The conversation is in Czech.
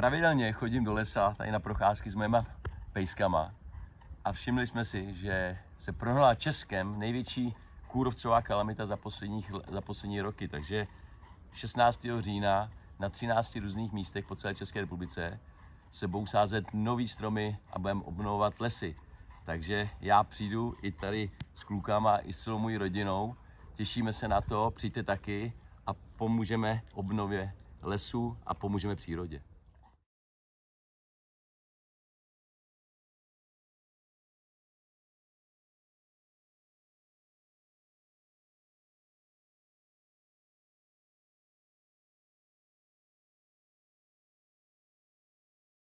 Pravidelně chodím do lesa tady na procházky s mýma pejskama a všimli jsme si, že se prohnala Českem největší kůrovcová kalamita za poslední roky, takže 16. října na 13 různých místech po celé České republice se budou sázet nový stromy a budeme obnovovat lesy. Takže já přijdu i tady s klukama, i s celou mojí rodinou. Těšíme se na to, přijďte taky a pomůžeme obnově lesů a pomůžeme přírodě.